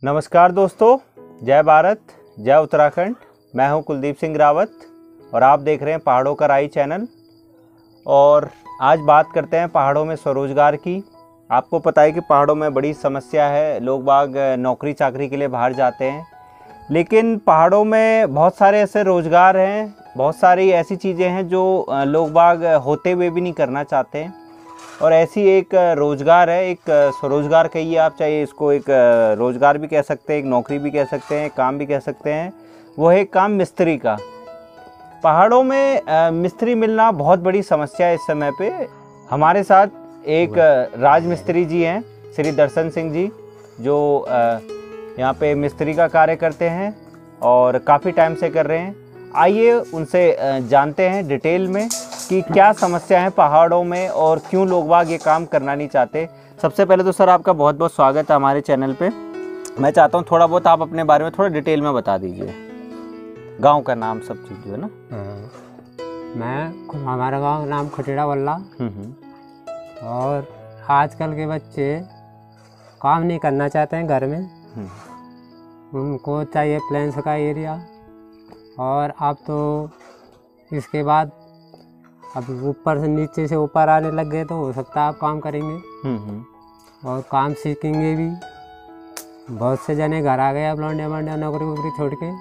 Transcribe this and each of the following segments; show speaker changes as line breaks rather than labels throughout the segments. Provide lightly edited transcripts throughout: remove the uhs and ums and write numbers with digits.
नमस्कार दोस्तों, जय भारत, जय उत्तराखंड। मैं हूं कुलदीप सिंह रावत और आप देख रहे हैं पहाड़ों का राही चैनल। और आज बात करते हैं पहाड़ों में स्वरोजगार की। आपको पता है कि पहाड़ों में बड़ी समस्या है, लोग बाग नौकरी चाकरी के लिए बाहर जाते हैं, लेकिन पहाड़ों में बहुत सारे ऐसे रोज़गार हैं, बहुत सारी ऐसी चीज़ें हैं जो लोग बाग होते हुए भी नहीं करना चाहते हैं। और ऐसी एक रोज़गार है, एक स्वरोजगार कहिए आप, चाहे इसको एक रोज़गार भी कह सकते हैं, एक नौकरी भी कह सकते हैं, काम भी कह सकते हैं। वो है काम मिस्त्री का। पहाड़ों में मिस्त्री मिलना बहुत बड़ी समस्या है इस समय पे। हमारे साथ एक राज मिस्त्री जी हैं, श्री दर्शन सिंह जी, जो यहाँ पे मिस्त्री का कार्य करते हैं और काफ़ी टाइम से कर रहे हैं। आइए उनसे जानते हैं डिटेल में कि क्या समस्या है पहाड़ों में और क्यों लोग बाग ये काम करना नहीं चाहते। सबसे पहले तो सर आपका बहुत बहुत स्वागत है हमारे चैनल पे। मैं चाहता हूँ थोड़ा बहुत आप अपने बारे में थोड़ा डिटेल में बता दीजिए, गांव का नाम, सब चीज़ जो है ना।
हमारा गांव का नाम खटेड़ा वल्ला। और आजकल के बच्चे काम नहीं करना चाहते हैं घर में, उनको चाहिए प्लेन्स का एरिया। और अब तो इसके बाद अब ऊपर से नीचे से ऊपर आने लग गए, तो हो सकता है आप काम करेंगे और काम सीखेंगे भी। बहुत से जने घर आ गए अब लौंडे वोंडे नौकरी वोकरी छोड़ के।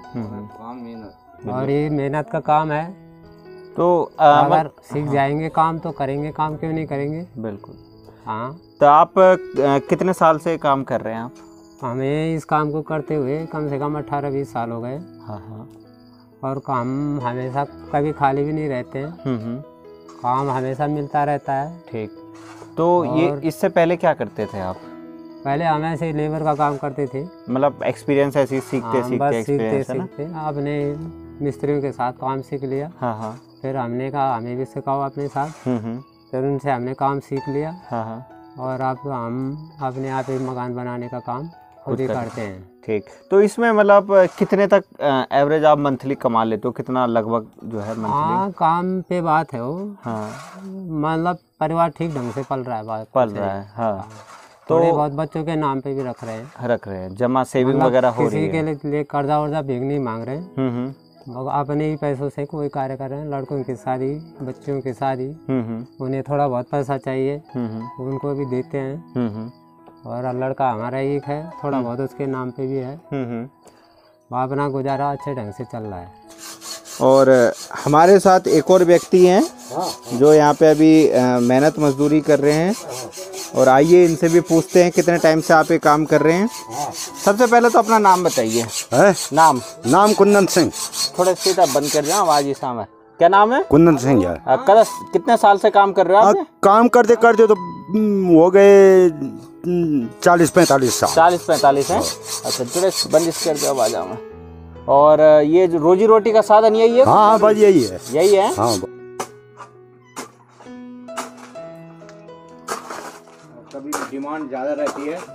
और ये मेहनत का काम है, तो अगर सीख जाएंगे काम तो करेंगे, काम क्यों नहीं करेंगे।
बिल्कुल।
हाँ,
तो आप कितने साल से काम कर रहे हैं आप?
हमें इस काम को करते हुए कम से कम 18-20 साल हो गए।
हाँ।
और काम हमेशा कभी खाली भी नहीं रहते हैं, काम हमेशा मिलता रहता है।
ठीक। तो ये इससे पहले क्या करते थे आप?
पहले हम ऐसे लेबर का काम करते थे,
मतलब एक्सपीरियंस ऐसे सीखते
सीखते अपने मिस्त्रियों के साथ काम सीख लिया।
हाँ।
फिर हमने कहा हमें भी सिखाओ अपने साथ। फिर उनसे हमने काम सीख लिया।
हाँ।
और अब हम अपने आप ही मकान बनाने का काम खुद ही करते हैं।
ठीक। तो इसमें मतलब कितने तक एवरेज आप मंथली कमा लेते हो, कितना लगभग जो है मंथली?
हाँ, काम पे बात है वो।
हाँ,
मतलब परिवार ठीक ढंग से पल रहा है।
हाँ।
तो बहुत बच्चों के नाम पे भी रख रहे हैं,
जमा सेविंग वगैरह हो रही है।
किसी के लिए कर्जा वर्जा भीख नहीं मांग रहे हैं, अपने ही पैसों से कोई कार्य कर रहे हैं। लड़कों की शादी, बच्चों की शादी, उन्हें थोड़ा बहुत पैसा चाहिए, उनको भी देते हैं। और लड़का हमारा एक है, थोड़ा बहुत उसके नाम पे भी है। वो अपना गुजारा अच्छे ढंग से चल रहा है।
और हमारे साथ एक और व्यक्ति हैं जो यहाँ पे अभी मेहनत मजदूरी कर रहे हैं, और आइए इनसे भी पूछते हैं कितने टाइम से आप ये काम कर रहे हैं। सबसे पहले तो अपना नाम बताइए। नाम
कुंदन सिंह।
थोड़ा सीधा बंद कर जाओ, आवाज ही सामने। क्या नाम है?
कुंदन सिंह यार।
कितने साल से काम कर रहे हो आप?
काम करते करते तो हो गए 40-45 साल।
40-45 है। अच्छा, थोड़े बंदिश कर दो आवाज में। और ये जो रोजी रोटी का साधन यही है?
हाँ, बस यही है। हाँ।
कभी डिमांड ज़्यादा रहती है।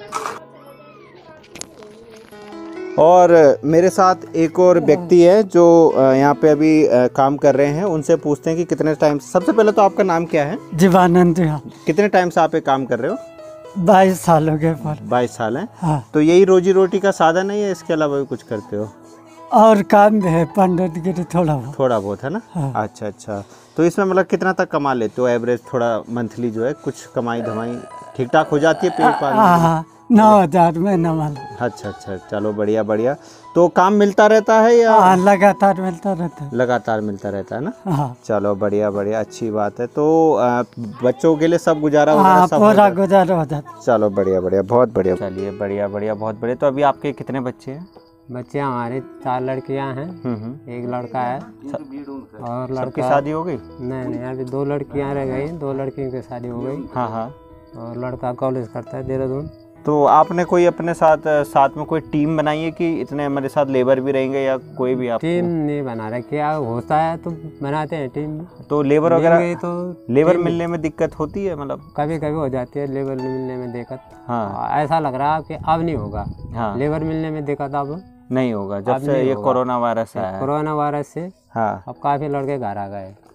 और मेरे साथ एक और व्यक्ति है जो यहाँ पे अभी काम कर रहे हैं, उनसे पूछते हैं कि कितने टाइम। सबसे पहले तो आपका नाम क्या है?
जीवानंद।
कितने टाइम से आप ये काम कर रहे हो?
22 साल हो गए।
22 साल है।
हाँ।
तो यही रोजी रोटी का साधन है या इसके अलावा भी कुछ करते हो?
और काम भी है, पंडितगिरी थोड़ा बहुत
है ना।
हाँ।
अच्छा। तो इसमें मतलब कितना तक कमा लेते हो एवरेज? थोड़ा मंथली जो है कुछ कमाई धमाई ठीक ठाक हो जाती है, पेट पालने?
हाँ, 9,000 में न।
अच्छा, चलो बढ़िया। तो काम मिलता रहता है या?
हाँ, लगातार मिलता रहता है ना। हाँ।
चलो बढ़िया, अच्छी बात है। तो बच्चों के लिए सब गुजारा
वगैरह सब पूरा गुजारा हो जाता।
चलो बढ़िया, बहुत बढ़िया। चलिए बढ़िया, बहुत बढ़िया। तो अभी आपके कितने बच्चे हैं?
बच्चे हमारे 4 लड़कियां हैं, एक लड़का है। और लड़का
की शादी हो गई?
नहीं, अभी 2 लड़कियां रह गई, 2 लड़कियों की शादी हो गई।
हाँ।
और लड़का कॉलेज करता है देहरादून।
तो आपने कोई अपने साथ में कोई टीम बनाई है कि इतने मेरे साथ लेबर भी रहेंगे या कोई भी? आप
टीम नहीं बना रहे, क्या होता है तो बनाते हैं टीम।
तो लेबर वगैरह,
तो
लेबर मिलने में दिक्कत होती है? मतलब
कभी हो जाती है लेबर मिलने में दिक्कत।
हाँ।
ऐसा लग रहा है कि अब नहीं होगा।
हाँ।
लेबर मिलने में दिक्कत अब
नहीं होगा, जब से ये कोरोना वायरस आया।
कोरोना वायरस से
हाँ,
अब काफी लड़के घर आ गए।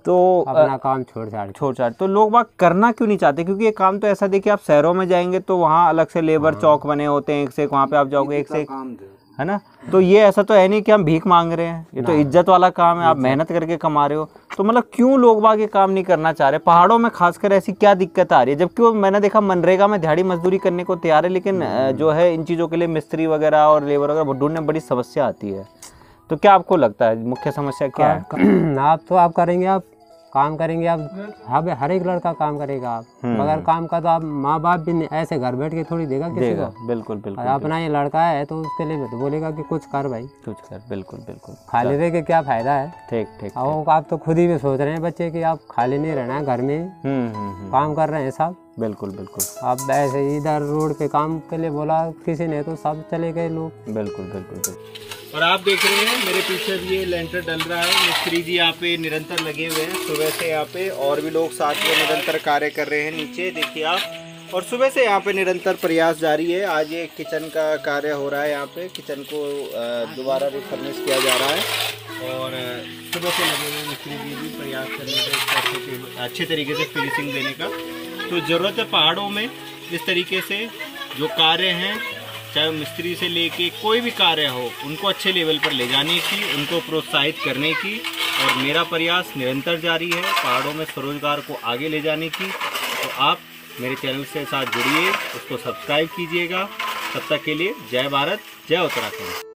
तो
अपना काम छोड़ छाड़।
तो लोग बाग करना क्यों नहीं चाहते? क्योंकि ये काम तो ऐसा देखिए, आप शहरों में जाएंगे तो वहाँ अलग से लेबर चौक बने होते हैं, एक से एक वहाँ पे आप जाओगे एक से एक, है ना। तो ये ऐसा तो है नहीं कि हम भीख मांग रहे हैं, ये तो इज्जत वाला काम है, आप मेहनत करके कमा रहे हो। तो मतलब क्यों लोग बाग ये काम नहीं करना चाह रहे? पहाड़ों में खासकर ऐसी क्या दिक्कत आ रही है? जबकि वो मैंने देखा मनरेगा में दिहाड़ी मजदूरी करने को तैयार है, लेकिन जो है इन चीज़ों के लिए मिस्त्री वगैरह और लेबर वगैरह ढूंढने में बड़ी समस्या आती है। तो क्या आपको लगता है मुख्य समस्या क्या है?
आप करेंगे, आप काम करेंगे, आप हर एक लड़का काम करेगा। आप बगैर काम का तो आप माँ बाप भी ऐसे घर बैठ के थोड़ी देगा किसी को।
बिल्कुल बिल्कुल।
अपना ये लड़का है तो उसके लिए तो बोलेगा कि कुछ कर भाई,
कुछ कर। बिल्कुल बिल्कुल।
खाली रह के क्या फायदा है?
ठीक ठीक।
आप तो खुद ही भी सोच रहे हैं बच्चे कि आप खाली नहीं रहना है घर में, काम कर रहे हैं सब।
बिल्कुल बिल्कुल।
आप ऐसे इधर रोड पे काम के लिए बोला किसी ने तो सब चले गए लोग।
बिल्कुल बिल्कुल। और आप देख रहे हैं मेरे पीछे भी ये लेंटर डल रहा है, मिस्त्री जी यहाँ पे निरंतर लगे हुए हैं सुबह से यहाँ पे, और भी लोग साथ में निरंतर कार्य कर रहे हैं नीचे, देखिए आप। और सुबह से यहाँ पे निरंतर प्रयास जारी है। आज ये किचन का कार्य हो रहा है, यहाँ पे किचन को दोबारा रिफर्निश किया जा रहा है, और सुबह से लगे हुए मिस्त्री जी भी प्रयास करने का अच्छे तरीके से फिनिशिंग देने का। तो ज़रूरत है पहाड़ों में इस तरीके से जो कार्य हैं, चाहे मिस्त्री से लेके कोई भी कार्य हो, उनको अच्छे लेवल पर ले जाने की, उनको प्रोत्साहित करने की। और मेरा प्रयास निरंतर जारी है पहाड़ों में स्वरोजगार को आगे ले जाने की। तो आप मेरे चैनल से साथ जुड़िए, उसको सब्सक्राइब कीजिएगा। तब तक के लिए जय भारत, जय उत्तराखंड।